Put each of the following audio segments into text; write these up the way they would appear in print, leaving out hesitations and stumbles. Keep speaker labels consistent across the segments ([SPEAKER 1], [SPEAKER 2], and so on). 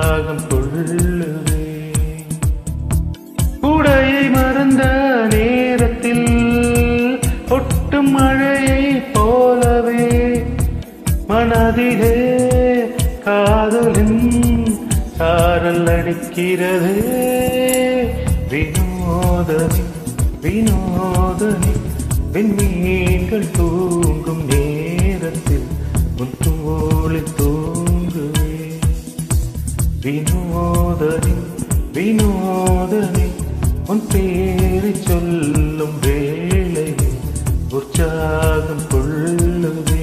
[SPEAKER 1] உற்சாகம் கொள்ளுவே. உடையை மறந்த நேரத்தில் ஒட்டும் மழையை போலவே மனதிலே காதலின் சாரல் அடிக்கிறது. வினோதனி வினோதனி விண்மீன்கள் தூங்கும் நேரத்தில் உன் தோளில் தூங்குவே. வினோதனி வினோதனி உன் பேரை சொல்லும் வேளையில் உற்சாகம் கொள்ளுவே.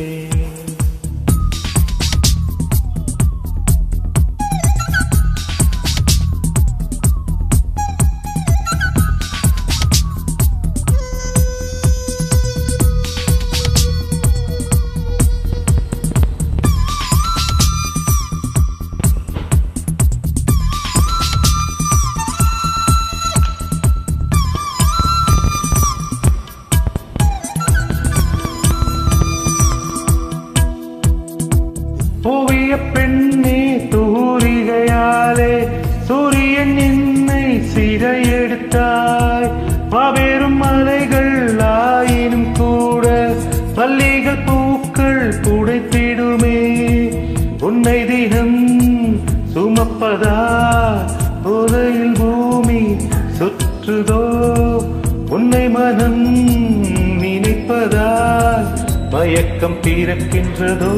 [SPEAKER 1] ஓவிய பெண்ணே தூரிகையாலே சூரியன் என்னை சிறையெடுத்தாய். மாபெரும் மலைகள் ஆயினும் கூட மல்லிகள் பூக்கள் புடைத்திடுமே. உன்னை தினம் சுமப்பதா போதையில் பூமி சுற்றுதோ. உன்னை மனம் நினைப்பதால் மயக்கம் பிறக்கின்றதோ.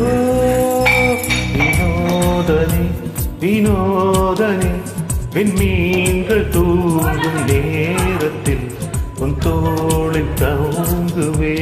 [SPEAKER 1] வினோதனி வினோதனி விண்மீன்கள் தூங்கும் நேரத்தில் உன் தோளில் தூங்குவே.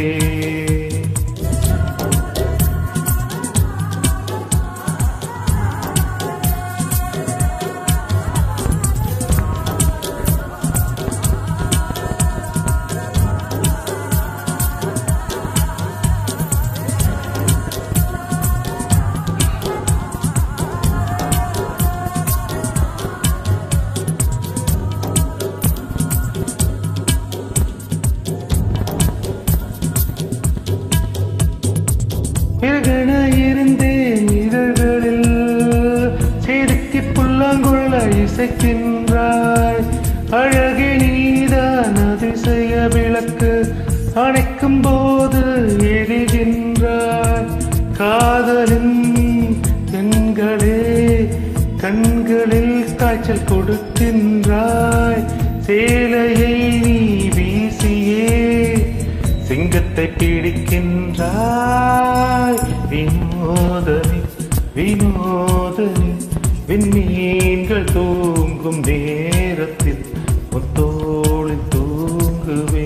[SPEAKER 1] பிறகென இருந்தேன் இதழ்களில் செதுக்கி புல்லாங்குழல இசைக்கின்றாய். அழகே நீதான் அதிசய விளக்கு அணைக்கும் போது எரிகின்றாய். காதலின் பெண்களே கண்களில் காய்ச்சல் கொடுக்கின்றாய். சேலையை நீ வீசியே சிங்கத்தை பிடிக்கின்றாய். வினோதனி வினோதனி விண்மீன்கள் தூங்கும் நேரத்தில் உன் தோளில் தூங்குவே.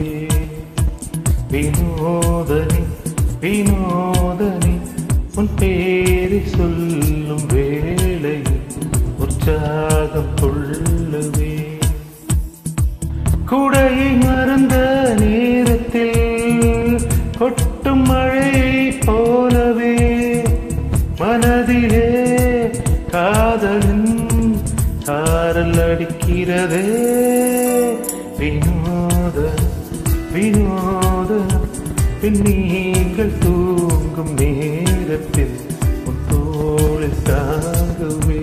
[SPEAKER 1] வினோதனி வினோதனி உன் பேரை சொல்லும் வேளையில் உற்சாகம் கொள்ளுவே. குடையை மறந்த நேரத்தில் கொட்டும் மழையை போலவே மனதிலே காதலின் சாரல் அடிக்கிறதே. வினோத வினோத விண்மீன்கள் தூங்கும் நேரத்தில் உன் தோளில் தாங்குவே.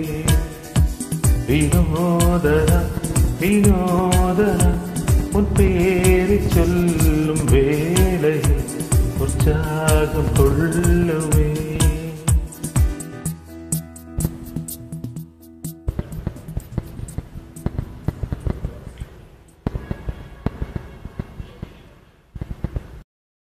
[SPEAKER 1] வினோதனா வினோதனா உன் பேரை சொல்லும் வேளையில் உற்சாகம் கொள்ளுவே.